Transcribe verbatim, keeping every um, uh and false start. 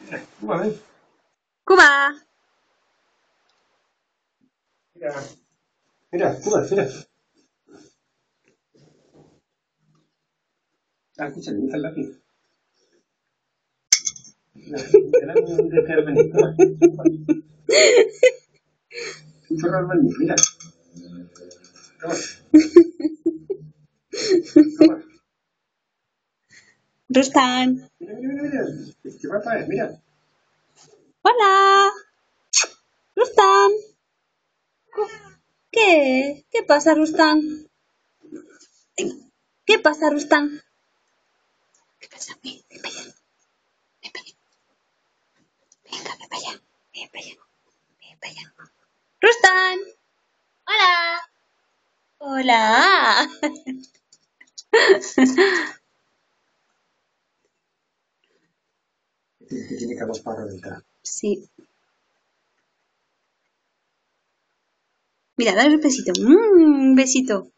Cuba, ven. ¡Cuba! Mira, mira, Cuba, mira. Ah, escucha, me gusta el lápiz. Mira, mira, un deseo al venir, toma, toma. Un chorro al venir, mira. Toma, toma. Rustan. Mira, mira, mira, mira. ¿Qué va a traer? Mira. Hola. Rustan. ¿Qué? ¿Qué pasa, Rustan? ¿Qué pasa, Rustan? ¿Qué pasa? Ven, ven para allá. Ven para allá. Venga, ven para allá. Ven para allá. Ven para allá. Rustan. Hola. Hola. Que tiene cabos para reventar. Sí. Mira, dale un besito. Mm, un besito.